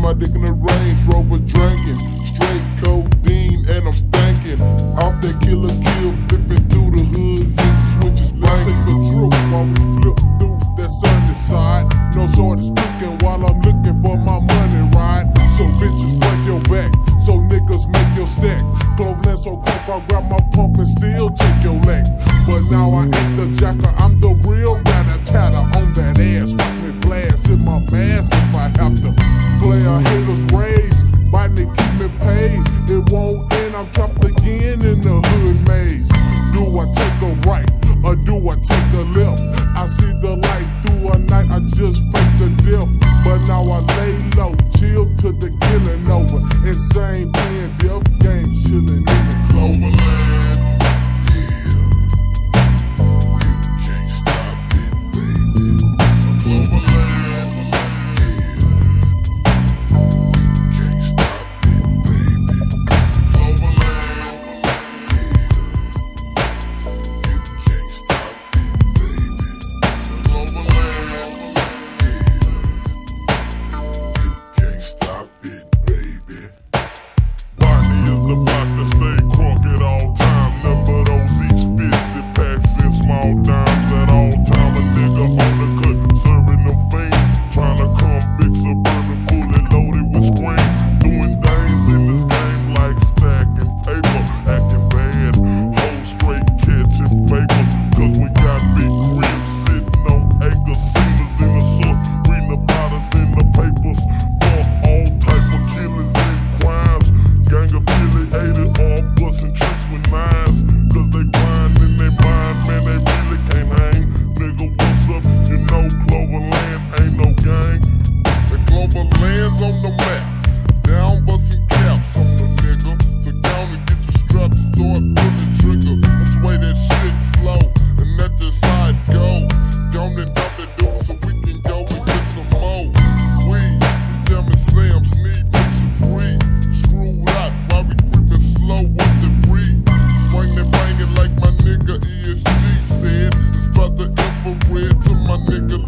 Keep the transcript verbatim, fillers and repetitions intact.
my dick in the Range Rover drinking. Straight codeine and I'm stankin'. Off that killer kill, flipping through the hood, hit the switches blanking. Let's take a trip while we flip through that sunny side. No shorties cooking while I'm looking for my money, right? So bitches break your back, so niggas make your stack. Clothing so cold, I grab my pump and still take your leg. But now I ain't the jacker, I'm the real ratter-tatter on that ass. Watch me blast in my mask if I have to. Play a haters raise, bite me, keep me paid. It won't end, I'm trapped again in the hood maze. Do I take a right, or do I take a left? I see the light through a night, I just fake the death. But now I lay low, chill till the killing over. Insane playing death games, chillin' in the Cloverland. Red to my nigga